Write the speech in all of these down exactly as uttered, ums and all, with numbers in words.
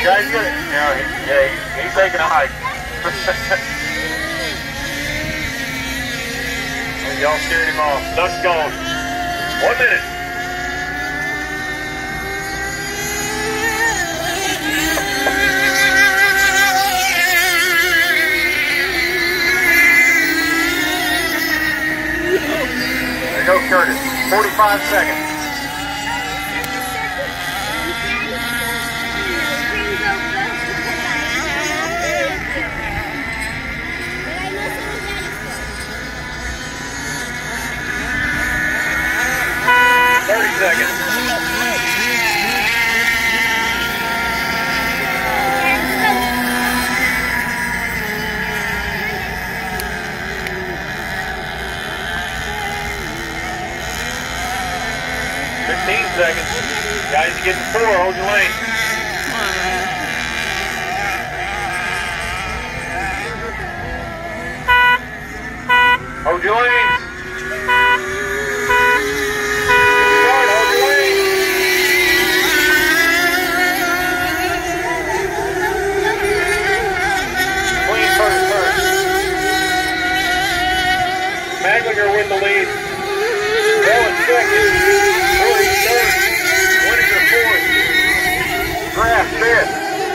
Guys, get it. You know, he, yeah, he, he's taking a hike. Y'all scared him off. Duck's gone. One minute. There you go, Curtis. forty-five seconds. thirty seconds. fifteen seconds. Guys, you get to four, hold your lane. Hold your lanes. Start, hold your lane. Clean first, first. Maglinger with the lead. Rowan second. Brody third. Winninger fourth. Graff fifth.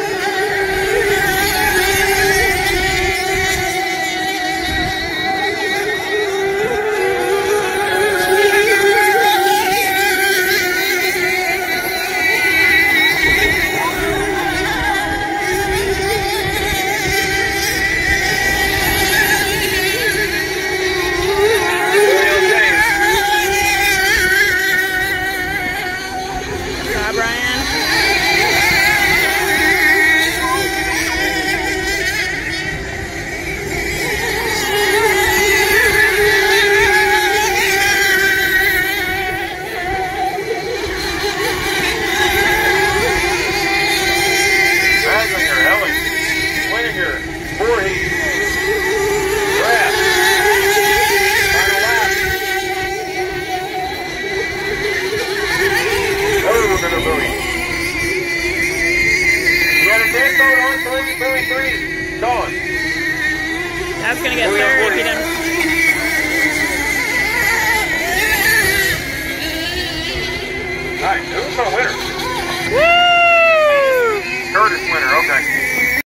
That's gonna get third if he doesn't. Alright, who's the winner? Woo! Curtis winner, okay.